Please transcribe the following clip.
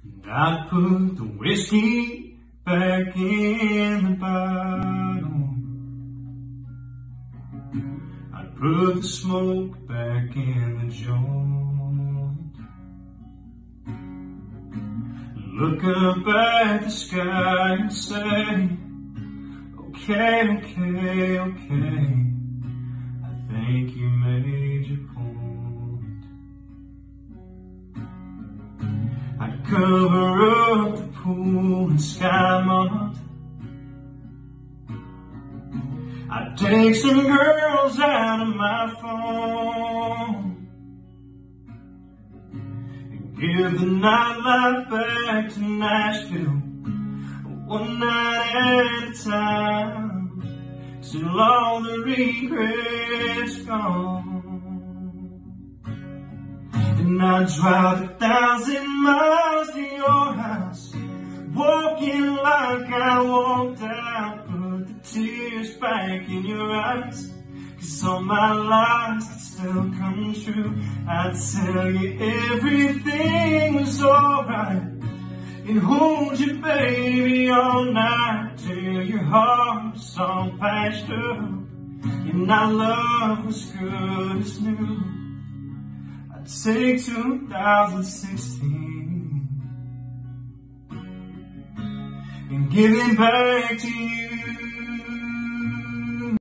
I put the whiskey back in the bottle. I put the smoke back in the joint. Look up at the sky and say, okay, okay, okay, I think you made your point. I'd cover up the pool in Sky Mont. I'd take some girls out of my phone and give the nightlife back to Nashville, one night at a time, till all the regrets gone. And I'd drive 1,000 miles to your house, walking like I walked out, put the tears back in your eyes, 'cause all my lies could still come true. I'd tell you everything was alright and hold you, baby, all night till your heart was all patched up and our love was good as new. I'd take 2016 and give it back to you.